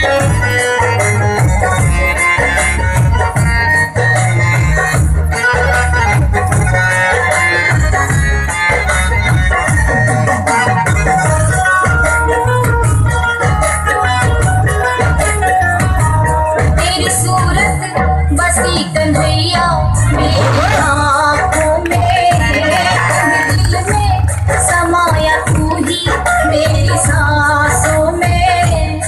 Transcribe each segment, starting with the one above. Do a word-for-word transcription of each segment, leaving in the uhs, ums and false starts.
कन्हैया मेरी आँखों में, दिल में समाया तू ही मेरी सांसों में।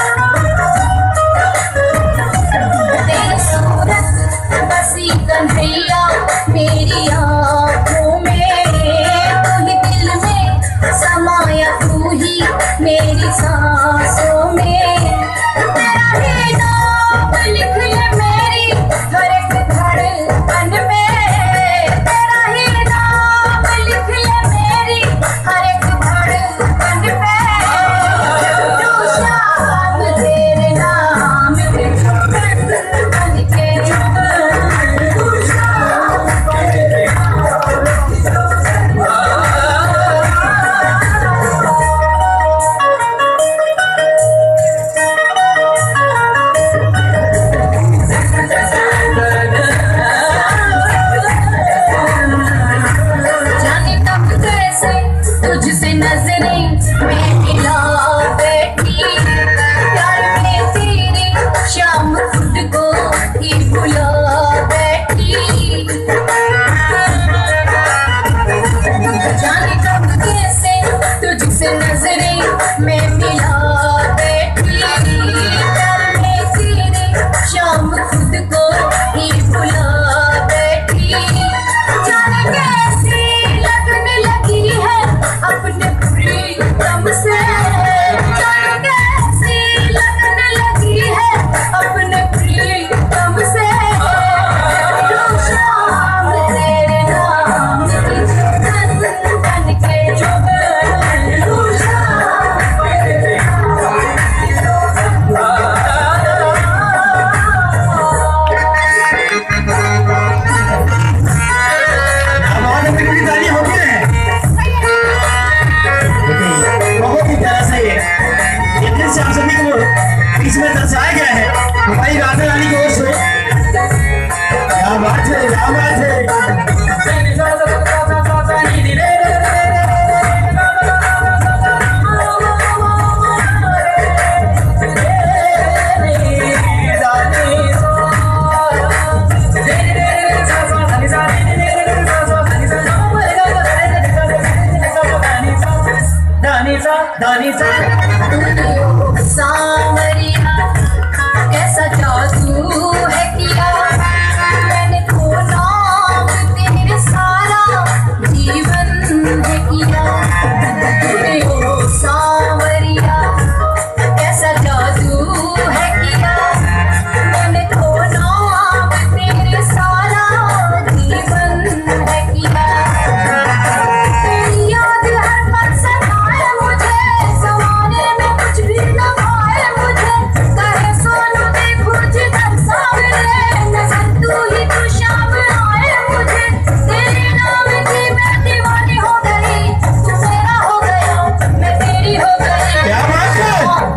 तेरी सूरत बसी कन्हैया मेरी आँखों में, तू ही दिल में समाया तू ही मेरी सांसों में। तेरा ही नाम लिख ले मेरी हर एक धड़कन में, तेरा ही नाम लिख ले मेरी हर एक धड़कन में। तू शाम तेरे नाम के बन के, तू शाम तेरे तुझसे नजरें मैं मिला बैठी, प्यार में तेरे शाम खुद को ही भुला बैठी। जाने कब कैसे तुझसे नजरें मैं मिला बैठी, प्यार में तेरे शाम खुद को ही भुला बैठी। जाने कैसे लगने लगी है अपने प्रीतम से, जाने कैसी लगने लगी है अपने प्रीतम से। तू शाम तेरे नाम की बन के, तू शाम तेरे इसमें दर्शाया गया है भाई राधा रानी की ओर से। क्या बात है, क्या बात है। सांवरिया कैसा जादू है किया मैंने तो नाम तेरे सारा जीवन है किया। ओ सांवरिया कैसा जादू है किया मैंने तो नाम तेरे सारा जीवन है किया। तेरी याद हर पल सताए मुझे, ज़माने में कुछ भी न पाए मुझे। कहे सोनू देखो जिधर सावरे, नज़र तू ही तू शाम आए मुझे। तेरे नाम की मैं दीवानी हो गई, तू मेरा हो गया मैं तेरी हो गई। क्या बात है।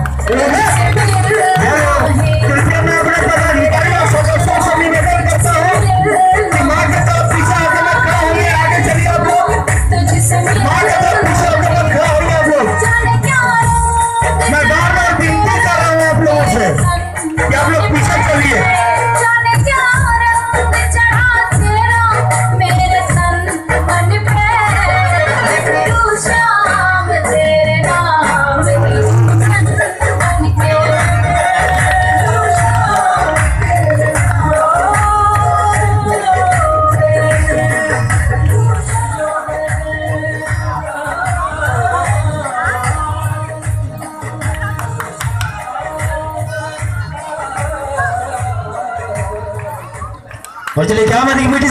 आप लोग पीछे चलिए। जाने क्या रंग चढ़ा तेरा मेरे तन मन पे, तू शाम तेरे नाम की बन के, तू शाम तेरे और चलिए क्या मैं